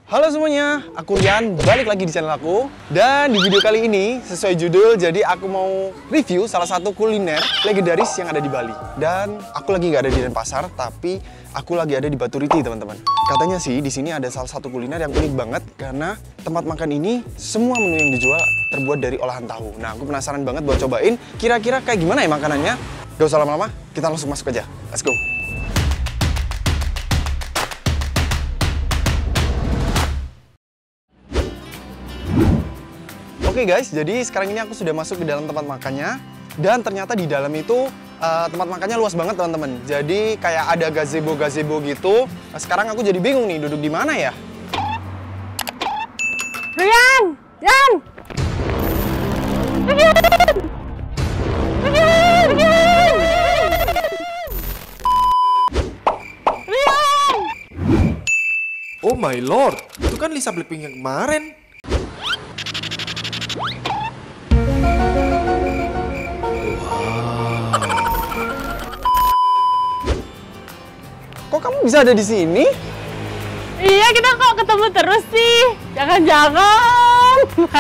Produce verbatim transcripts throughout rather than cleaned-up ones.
Halo semuanya, aku Rian, balik lagi di channel aku. Dan di video kali ini, sesuai judul, jadi aku mau review salah satu kuliner legendaris yang ada di Bali. Dan aku lagi nggak ada di Denpasar, tapi aku lagi ada di Baturiti, teman-teman. Katanya sih, di sini ada salah satu kuliner yang unik banget, karena tempat makan ini, semua menu yang dijual terbuat dari olahan tahu. Nah, aku penasaran banget buat cobain, kira-kira kayak gimana ya makanannya. Gak usah lama-lama, kita langsung masuk aja. Let's go! Oke okay guys, jadi sekarang ini aku sudah masuk ke dalam tempat makannya. Dan ternyata di dalam itu uh, tempat makannya luas banget teman-teman. Jadi kayak ada gazebo-gazebo gitu. Nah, sekarang aku jadi bingung nih, duduk di mana ya? Rian! Rian! Rian! Rian! Rian! Oh my lord, itu kan Lisa Blackpink yang kemarin. Kok kamu bisa ada di sini? Iya, kita kok ketemu terus sih. Jangan-jangan.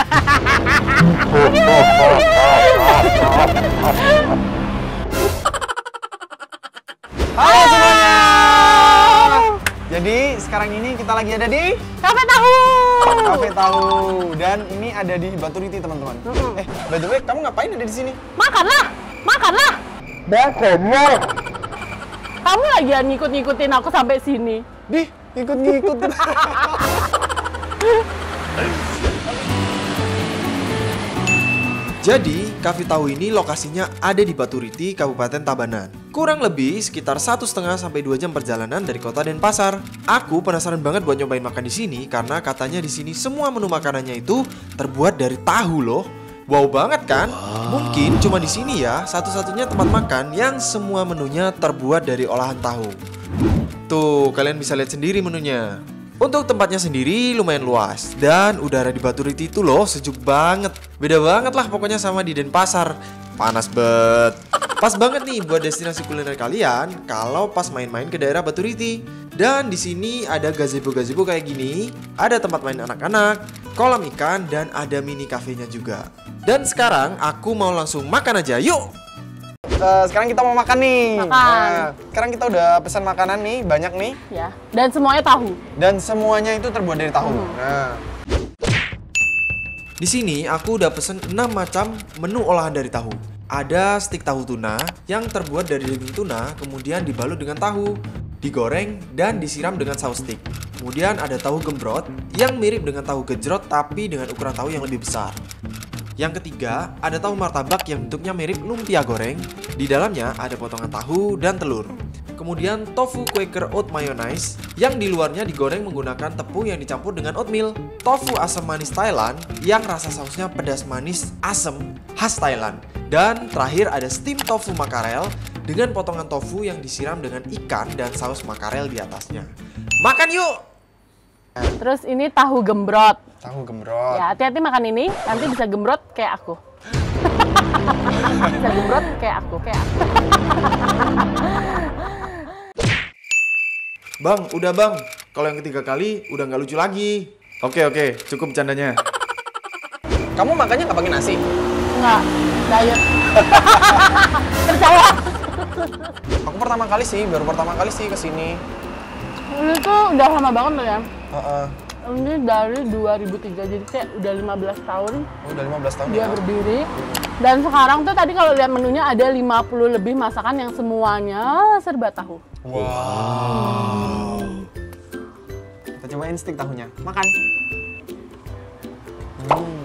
Halo semuanya. Jadi sekarang ini kita lagi ada di Kafe Tahu. Kafe Tahu. Dan ini ada di Baturiti teman-teman. Eh, by the way, kamu ngapain ada di sini? Makanlah, makanlah. Makanlah. Kamu lagi ngikut-ngikutin aku sampai sini. Di, ikut-ngikut. Jadi, Kafe Tahu ini lokasinya ada di Baturiti, Kabupaten Tabanan. Kurang lebih sekitar satu setengah sampai dua jam perjalanan dari kota Denpasar. Aku penasaran banget buat nyobain makan di sini karena katanya di sini semua menu makanannya itu terbuat dari tahu loh. Wow banget kan? Wow. Mungkin cuma di sini ya, satu-satunya tempat makan yang semua menunya terbuat dari olahan tahu. Tuh, kalian bisa lihat sendiri menunya. Untuk tempatnya sendiri lumayan luas dan udara di Baturiti itu loh sejuk banget. Beda banget lah pokoknya sama di Denpasar. Panas bet. Pas banget nih buat destinasi kuliner kalian kalau pas main-main ke daerah Baturiti. Dan di sini ada gazebo-gazebo kayak gini, ada tempat main anak-anak, kolam ikan, dan ada mini kafenya juga. Dan sekarang aku mau langsung makan aja, yuk! Uh, sekarang kita mau makan nih. Makan. Nah, sekarang kita udah pesan makanan nih, banyak nih. Ya, dan semuanya tahu. Dan semuanya itu terbuat dari tahu. Hmm. Nah. Di sini aku udah pesen enam macam menu olahan dari tahu. Ada stik tahu tuna yang terbuat dari daging tuna, kemudian dibalut dengan tahu, digoreng, dan disiram dengan saus stik. Kemudian ada tahu gembrot yang mirip dengan tahu gejrot tapi dengan ukuran tahu yang lebih besar. Yang ketiga, ada tahu martabak yang bentuknya mirip lumpia goreng. Di dalamnya ada potongan tahu dan telur. Kemudian tofu Quaker Oat Mayonnaise yang di luarnya digoreng menggunakan tepung yang dicampur dengan oatmeal. Tofu asam manis Thailand yang rasa sausnya pedas manis asam khas Thailand. Dan terakhir ada steam tofu makarel dengan potongan tofu yang disiram dengan ikan dan saus makarel di atasnya. Makan yuk! Terus ini tahu gembrot. Tahu gembrot. Ya, hati-hati makan ini, nanti bisa gembrot kayak aku. Bisa gembrot kayak aku, kayak aku. Bang, udah bang. Kalau yang ketiga kali udah nggak lucu lagi. Oke oke, cukup bercandanya. Kamu makannya nggak pakai nasi? Enggak, diet. Percaya. Aku pertama kali sih, baru pertama kali sih kesini. Ini tuh udah lama banget loh ya. Uh-uh. Ini dari dua ribu tiga, jadi kayak udah lima belas tahun. Oh, udah lima belas tahun dia ya? Berdiri. Dan sekarang tuh tadi kalau lihat menunya ada lima puluh lebih masakan yang semuanya serba tahu. Wow. wow. Kita cobain stik tahunya. Makan. Hmm.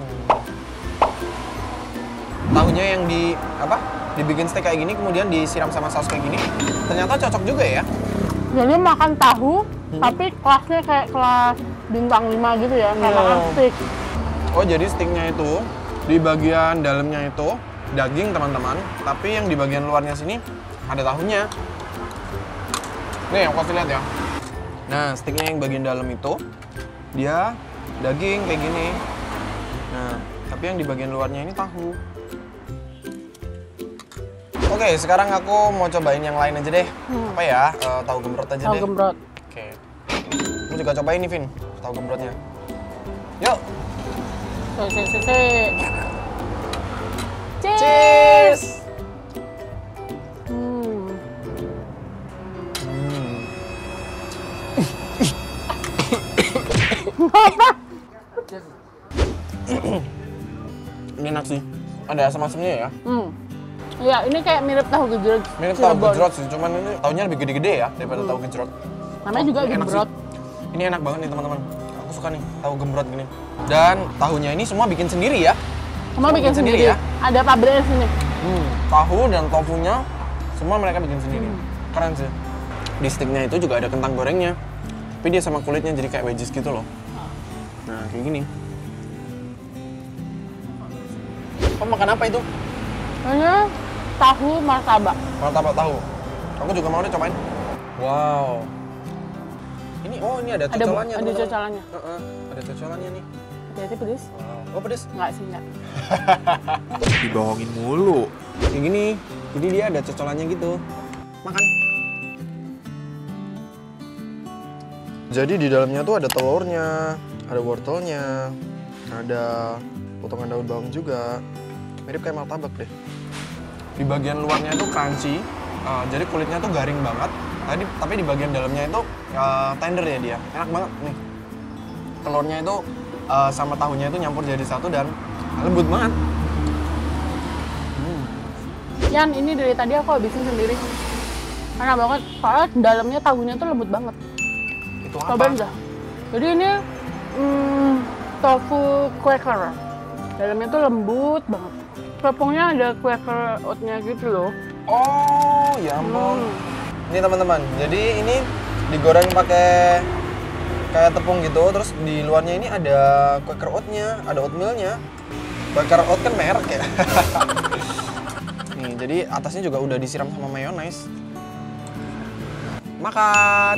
Tahunya yang di apa? Dibikin stik kayak gini, kemudian disiram sama saus kayak gini. Ternyata cocok juga ya. Jadi makan tahu, hmm. tapi kelasnya kayak kelas bintang lima gitu ya, nggak makan stik. Oh, jadi stiknya itu di bagian dalamnya itu daging teman-teman, tapi yang di bagian luarnya sini ada tahunya. Nih, aku kasih lihat ya. Nah, stiknya yang bagian dalam itu dia daging kayak gini. Nah, tapi yang di bagian luarnya ini tahu. Oke, sekarang aku mau cobain yang lain aja deh. Hmm. Apa ya? Uh, tahu gembrot aja tahu deh. Tahu gembrot. Oke. Aku juga cobain nih, Vin. tahu gembrotnya. Yuk. Si, si, si, si. Cheers. Cheers. Hmm. Hmm. Apa? Ini enak sih. Ada asam-asamnya ya. Hmm. Iya, ini kayak mirip tahu gejrot. Mirip tahu Cirebon. gejrot sih, cuman ini tahunya lebih gede-gede ya daripada Hmm. tahu gejrot. Namanya Oh, juga ini enak gembrot. sih. Ini enak banget nih teman-teman. Aku suka nih tahu gembrot gini. Dan tahunya ini semua bikin sendiri ya. Semua bikin sendiri sendiri. ya? Ada pabriknya sini. Hmm, tahu dan tofunya semua mereka bikin sendiri. Hmm. Keren sih. Di sticknya itu juga ada kentang gorengnya. Tapi dia sama kulitnya jadi kayak wedges gitu loh. Nah, kayak gini. Kamu makan apa itu? Ini tahu martabak. Martabak tahu. Aku juga mau deh cobain. Wow. Ini oh ini ada Ada cocolannya. ada teman-teman. cocolannya. Heeh, ada cocolannya nih. Hati-hati pedes. Wow. Oh pedes. Enggak sih, enggak. Dibohongin mulu. Kayak gini. Jadi dia ada cocolannya gitu. Makan. Jadi di dalamnya tuh ada telurnya, ada wortelnya, ada potongan daun bawang juga. Mirip kayak martabak deh. Di bagian luarnya itu crunchy, uh, jadi kulitnya tuh garing banget. Tadi tapi di bagian dalamnya itu uh, tender ya dia. Enak banget nih. Telurnya itu uh, sama tahunya itu nyampur jadi satu dan lembut banget. Hmm. Yan, ini dari tadi aku habisin sendiri. Enak banget, soalnya dalamnya tahunya tuh lembut banget. Itu apa? Cobain dah. Jadi ini hmm, tofu quaker. Dalamnya tuh lembut banget. Tepungnya ada quaker oatnya gitu loh. Oh, ya ampun. Hmm. Ini teman-teman, jadi ini digoreng pakai kayak tepung gitu, terus di luarnya ini ada quaker oatnya, ada oatmealnya. Quaker oat kan merek ya. Nih, jadi atasnya juga udah disiram sama mayones. Makan.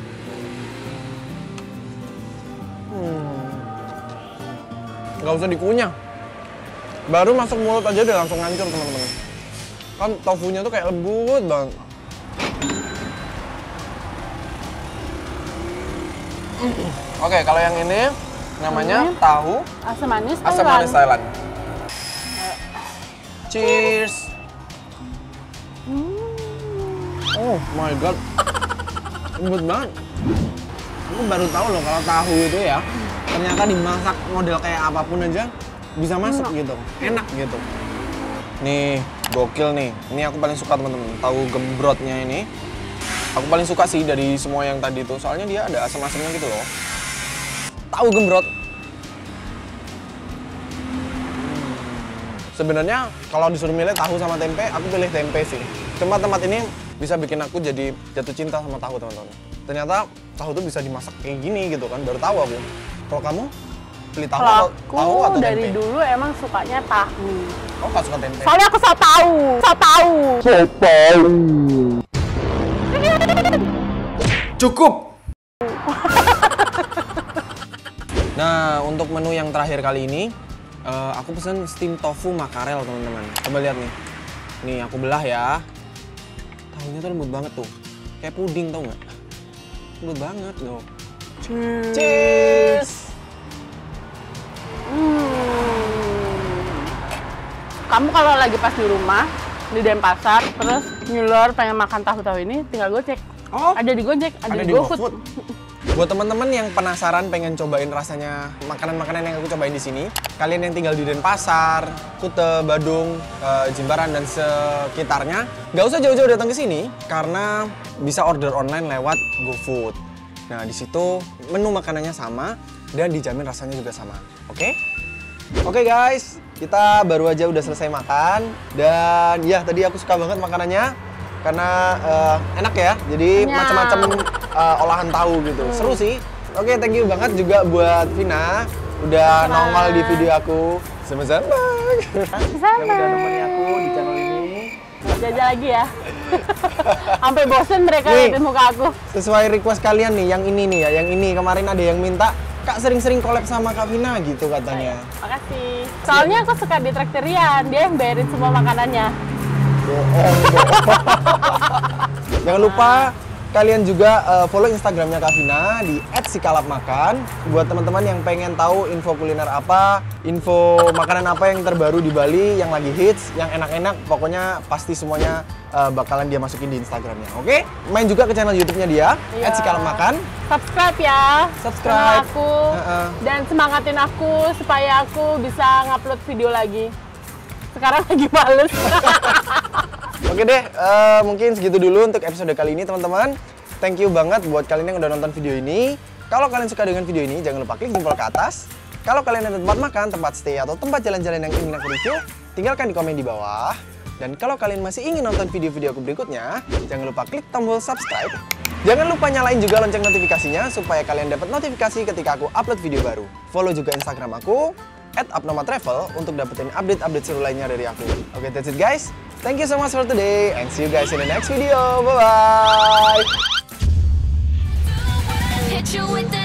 Hmm. Nggak usah dikunyah. Baru masuk mulut aja udah langsung hancur teman-teman. Kan tofunya tuh kayak lembut banget. Oke, kalau yang ini namanya Ini tahu Asam manis asam Thailand. manis Thailand. Cheers. Hmm. Oh my god, lembut banget. Aku baru tahu loh kalau tahu itu ya ternyata dimasak model kayak apapun aja bisa masuk Enak. gitu, enak gitu. Nih gokil nih. Ini aku paling suka teman-teman. Tahu gembrotnya ini. Aku paling suka sih dari semua yang tadi tuh. Soalnya dia ada asam-asamnya gitu loh. Tahu gembrot. Sebenarnya kalau disuruh milih tahu sama tempe, aku pilih tempe sih. Cuma tempat ini bisa bikin aku jadi jatuh cinta sama tahu teman-teman. Ternyata tahu tuh bisa dimasak kayak gini gitu kan. Baru tahu aku. Kalau kamu pilih tahu Kalau atau aku tahu atau dari tempe? dulu emang sukanya tahu. Oh nggak suka tempe? Soalnya aku so tahu, so tahu. Cukup. Nah, untuk menu yang terakhir kali ini, uh, aku pesen steam tofu makarel, teman-teman. Coba lihat nih. Nih, aku belah ya. Tahunya tuh lembut banget tuh. Kayak puding, tau nggak? Lembut banget loh. Cheers. Cheers! Hmm. Kamu kalau lagi pas di rumah di Denpasar, terus nyulur pengen makan tahu-tahu ini, tinggal gocek. Oh, Ada di Gojek, ada, ada di di GoFood. GoFood. Buat teman-teman yang penasaran pengen cobain rasanya makanan-makanan yang aku cobain di sini, kalian yang tinggal di Denpasar, Kute, Badung, eh, Jimbaran dan sekitarnya, nggak usah jauh-jauh datang ke sini karena bisa order online lewat GoFood. Nah, di situ menu makanannya sama dan dijamin rasanya juga sama. Oke? Oke guys, kita baru aja udah selesai makan dan ya tadi aku suka banget makanannya. Karena uh, enak ya, jadi Kenyang. macam-macam uh, olahan tahu gitu. Hmm. Seru sih. Oke, thank you banget juga buat Vina udah Sama. nongol di video aku. Sama-sama. Sama. Yang udah nemenin aku di channel ini. Jajal lagi ya. Sampai bosen mereka Nih. liatin muka aku. Sesuai request kalian nih, yang ini nih ya, yang ini kemarin ada yang minta Kak sering-sering collab sama Kak Vina gitu katanya. Makasih. Soalnya aku suka di traktir Rian, dia yang bayarin semua makanannya. Bohong, bohong. Jangan lupa kalian juga uh, follow Instagramnya Kak Vina di et sikalapmakan. Buat teman-teman yang pengen tahu info kuliner apa, info makanan apa yang terbaru di Bali, yang lagi hits, yang enak-enak, pokoknya pasti semuanya uh, bakalan dia masukin di Instagramnya. Oke? Main juga ke channel YouTube-nya dia, Iya. et sikalapmakan. Subscribe ya. Subscribe. Channel aku Uh-uh. dan semangatin aku supaya aku bisa ngupload video lagi. Sekarang lagi males. Oke deh, uh, mungkin segitu dulu untuk episode kali ini teman-teman. Thank you banget buat kalian yang udah nonton video ini. Kalau kalian suka dengan video ini, jangan lupa klik jempol ke atas. Kalau kalian ada tempat makan, tempat stay, atau tempat jalan-jalan yang ingin aku review, tinggalkan di komen di bawah. Dan kalau kalian masih ingin nonton video-video aku berikutnya, jangan lupa klik tombol subscribe. Jangan lupa nyalain juga lonceng notifikasinya supaya kalian dapat notifikasi ketika aku upload video baru. Follow juga Instagram aku, at abnormaltravel, untuk dapetin update-update seru lainnya dari aku. Oke, that's it guys. Thank you so much for today, and see you guys in the next video. Bye-bye! Hit you with the